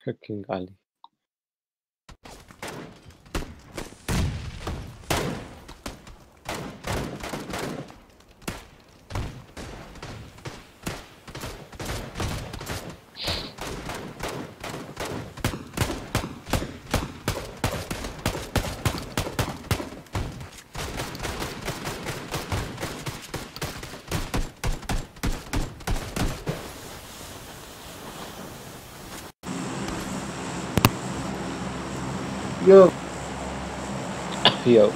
Fucking Ali. Yo, Yo.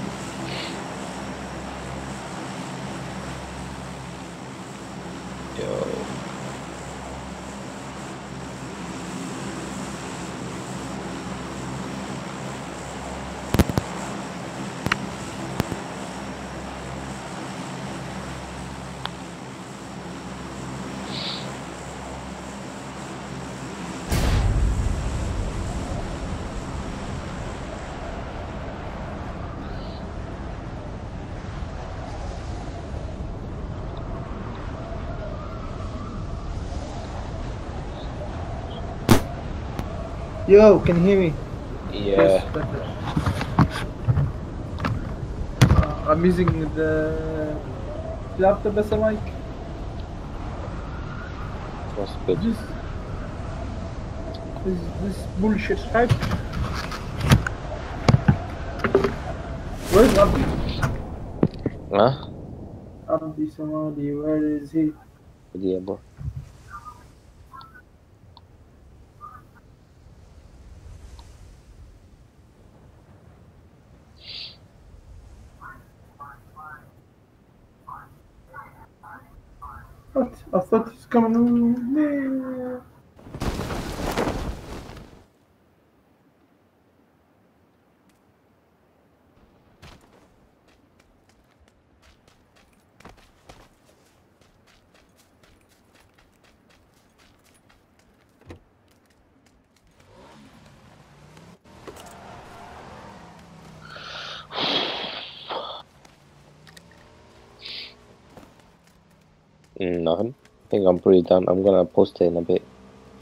Yo. yo, can you hear me? Yeah. Yes, better. I'm using the laptop as a mic. What's good? This bullshit, right? Where's Abdi? Huh? Abdi Samadi, where is he? Yeah, bro. What? I thought he's coming. Yeah. Nothing. I think I'm pretty done. I'm gonna post it in a bit.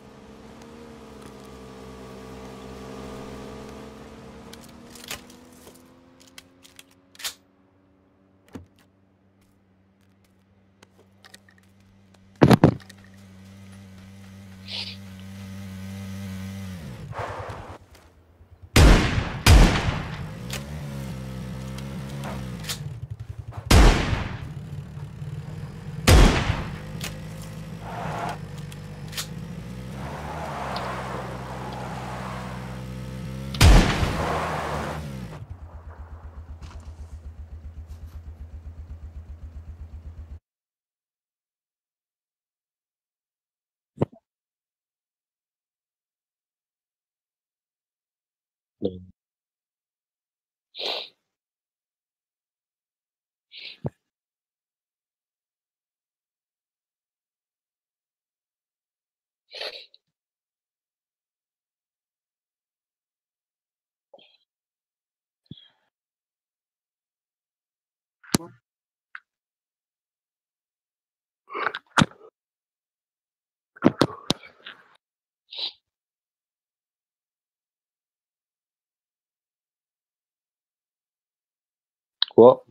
What?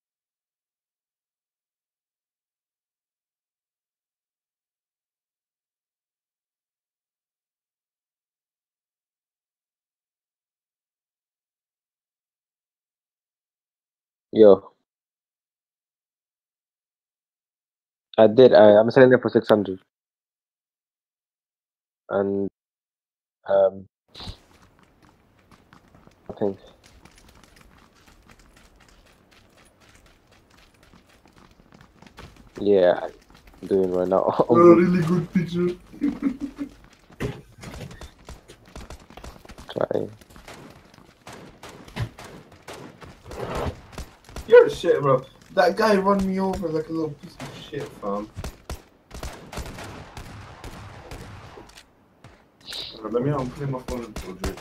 Yo. I did. I'm selling it for 600. And I think. Yeah, I'm doing right now. Really good picture. Trying. You're a shit, bro. That guy run me over like a little piece of shit, fam. Let me unplug my phone and told you.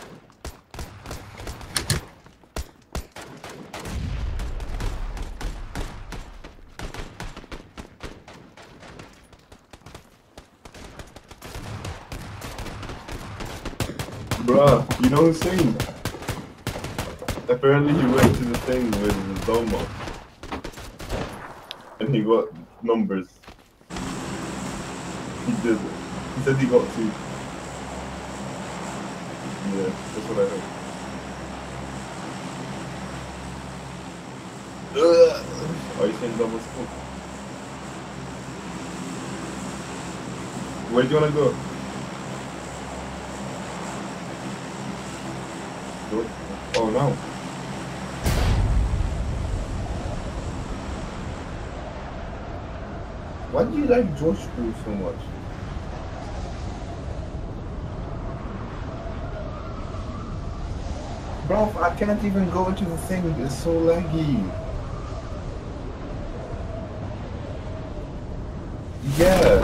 Bruh, you know Hussein? Apparently he went to the thing with the Doma. And he got numbers. He did. He said he got 2. Yeah, that's what I heard. Are you saying double scope? Where do you wanna go? Oh no. Why do you like Josh School so much? Bro, I can't even go into the thing, it's so laggy. Yeah.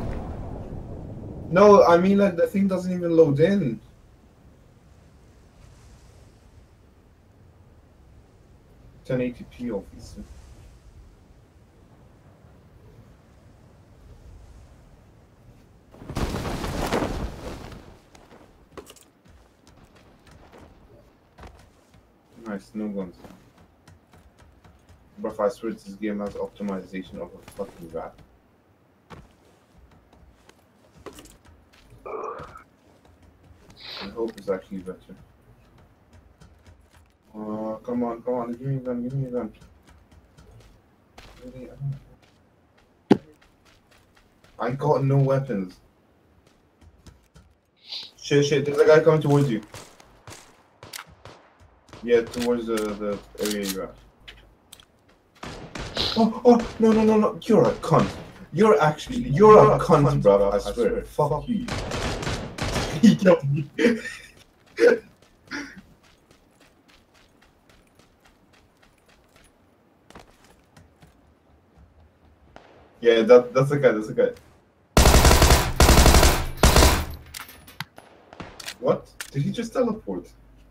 No, I mean like the thing doesn't even load in. (1080p) obviously. Nice, no guns. But I swear this game has optimization of a fucking rat. I hope it's actually better. Come on, give me a gun, give me a gun. Really? I got no weapons. Shit, there's a guy coming towards you. Yeah, towards the area you're at. Oh, no, you're a cunt. You're a cunt, bro, I swear. Fuck you. He killed me. Yeah, that's the guy, What? Did he just teleport?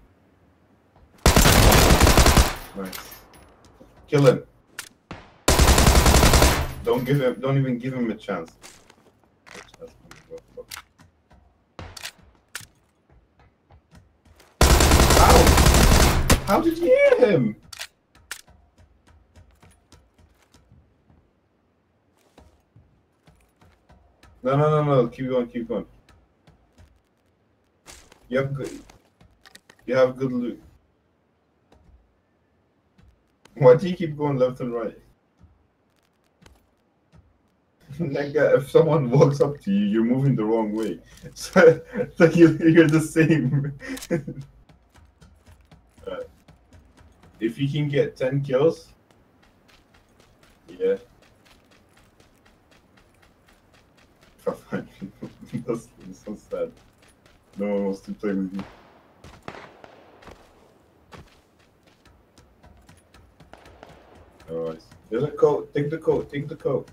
Nice. Kill him. Don't even give him a chance. How did you hear him? No. Keep going. You have good loot. Why do you keep going left and right? Nigga, if someone walks up to you, you're moving the wrong way. So you're the same. If you can get 10 kills, yeah. That's so sad. No one wants to play with you. Alright. There's a coat. Take the coat.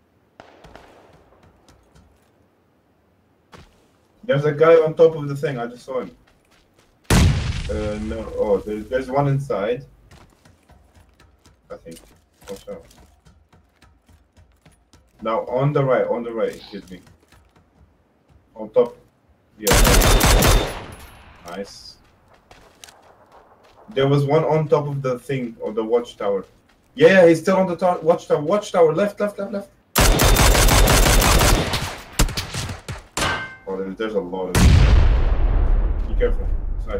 There's a guy on top of the thing. I just saw him. No. Oh, there's one inside. I think. Watch out. Now on the right, hit me. On top. Yeah. Nice. There was one on top of the thing, or the watchtower. Yeah, he's still on the watchtower. Watchtower, left. Oh, there's a lot of them. Be careful. Side.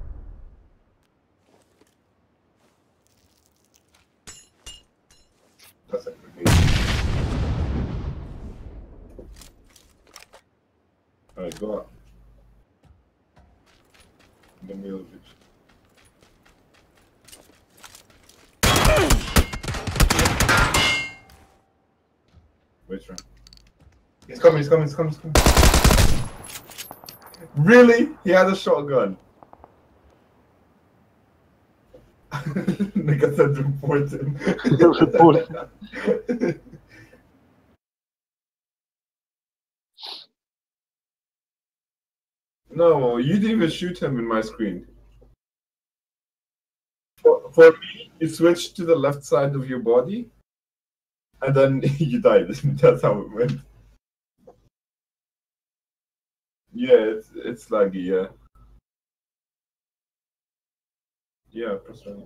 That's a grenade. Alright, go up. In the middle of it. Wait, right. He's coming. Really? He had a shotgun. Nigga said report him. Report. No, you didn't even shoot him in my screen. For me, you switched to the left side of your body, and then you died. That's how it went. Yeah, it's laggy, yeah. Yeah, press right.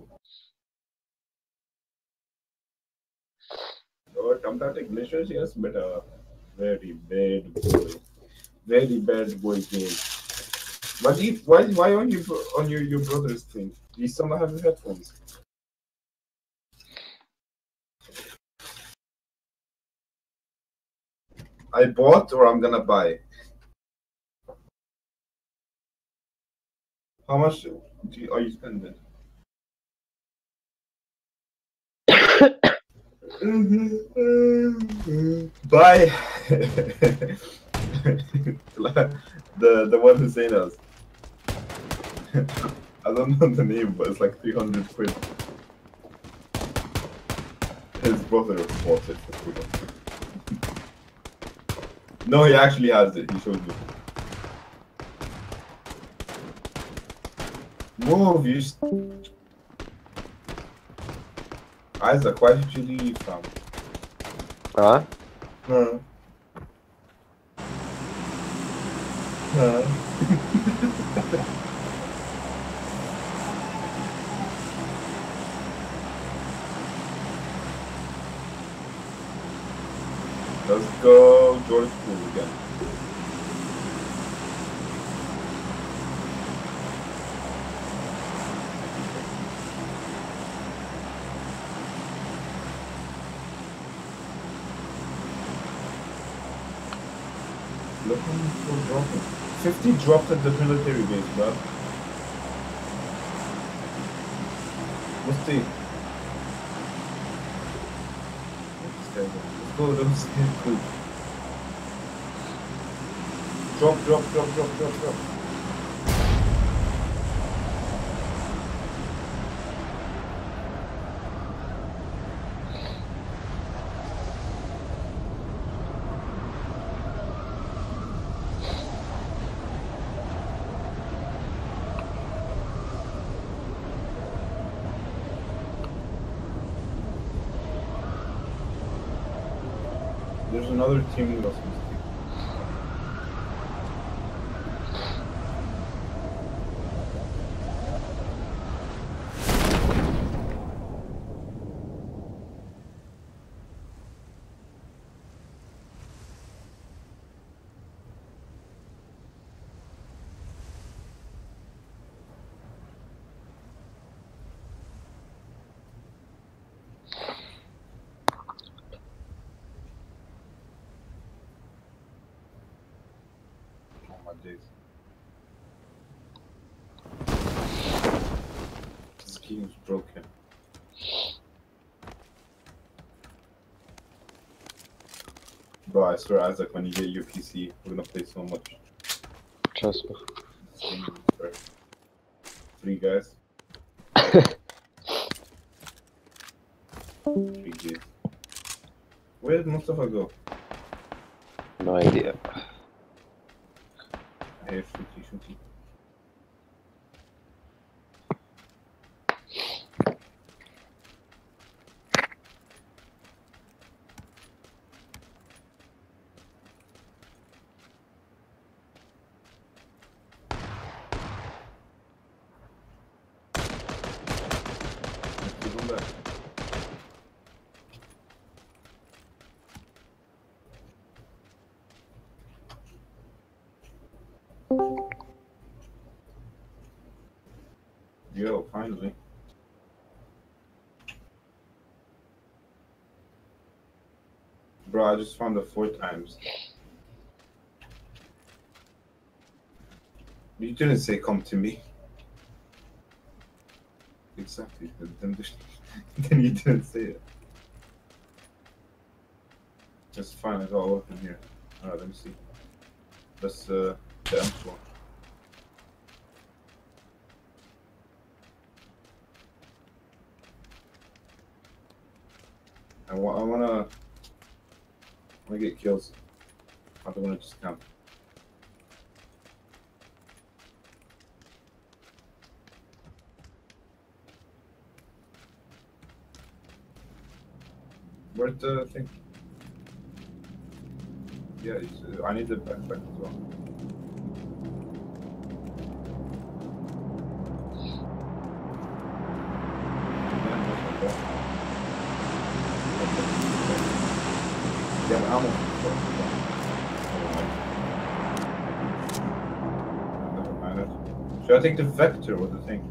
Oh, Tomtatic glitches, yes, but very bad boy. Very bad boy game. But why on your brother's thing? You still not have headphones. I bought or I'm gonna buy. How much are you spending? Buy the one who saying us. I don't know the name, but it's like 300 quid. His brother bought it for 300. No, he actually has it. He showed me. Move, you. Isaac, why did you leave, fam? Huh? Huh? Huh? Let's go George Poole again. Look how many people dropping. 50 dropped at the military base, bro. Let's see. Let's go, let's go. Drop. There's another team with us. Oh my days. This game's broken. Bro, I swear, Isaac, when you get your PC, we're gonna play so much. Trust me. This game is fair. 3 guys. 3 Gs. Where did Mustafa go? No idea. Hey, shooty. Let's go back. Yo, finally. Bro, I just found it 4 times. You didn't say come to me. Exactly. Then you didn't say it. It's fine, it's all open here. Alright, let me see. That's the M1. I wanna get kills. I don't wanna just camp. Where's the thing? Yeah, I need the backpack as well. ammo. Never mind it. Should I take the vector or the thing?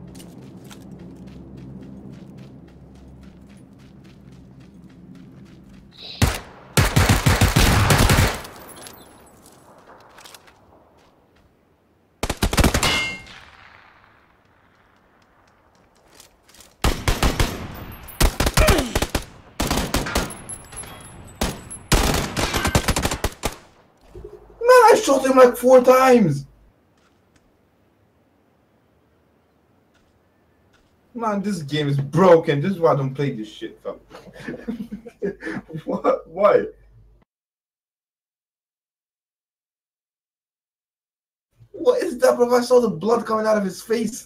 I shot him like 4 times! Man, this game is broken. This is why I don't play this shit, fam. What? Why? What is that, bro? I saw the blood coming out of his face.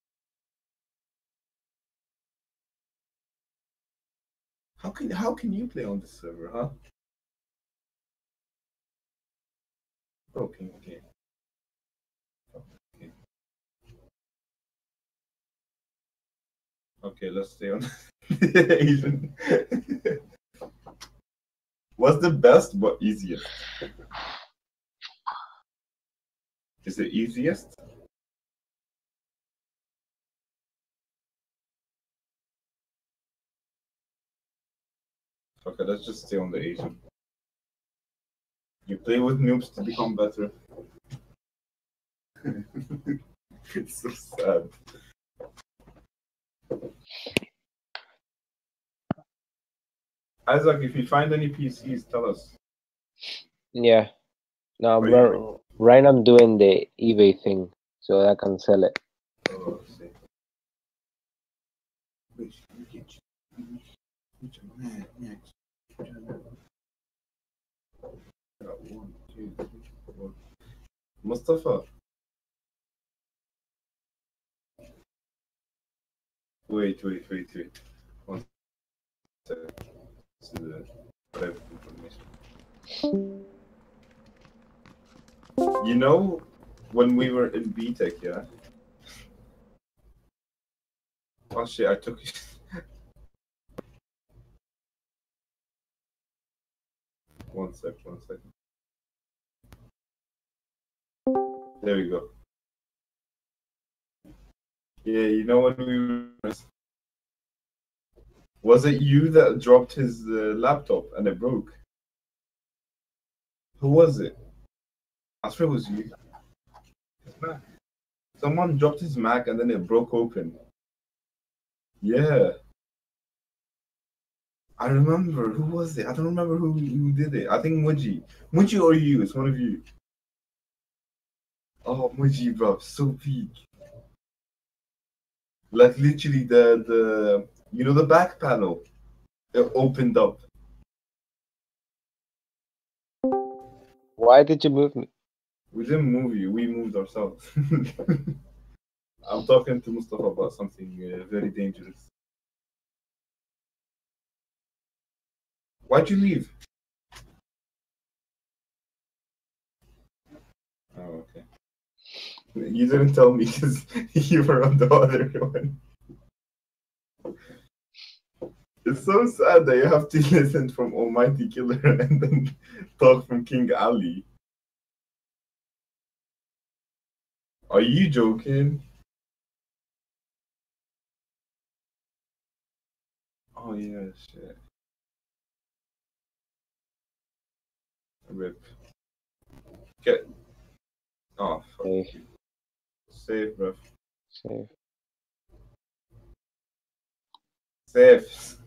How can you play on this server, huh? Broken game. Okay, let's stay on Asian. What's the best but easiest? Is it easiest? Okay, let's just stay on the Asian. You play with noobs to become better. It's so sad. Isaac, if you find any PCs, tell us. Yeah. No, Are you- right now I'm doing the eBay thing, so I can sell it. Oh, let's see. Man, next. Got 1, 2, 3, 4. Mustafa. Wait. One second. This is the private information. You know, when we were in BTEC, yeah? Oh shit, I took it. One sec. There we go. Yeah, you know when we were... Was it you that dropped his laptop and it broke? Who was it? I swear it was you. Someone dropped his Mac and then it broke open. Yeah. I remember. Who was it? I don't remember who did it. I think Muji. Muji or you. It's one of you. Oh, Muji, bro. So peak. Like literally the you know the back panel? It opened up. Why did you move me? We didn't move you. We moved ourselves. I'm talking to Mustafa about something very dangerous. Why'd you leave? Oh, okay. You didn't tell me because you were on the other one. It's so sad that you have to listen from Almighty Killer and then talk from King Ali. Are you joking? Oh yeah, shit. Rip. Get. Oh, fuck. Safe. Safe, bro. Safe. Safe.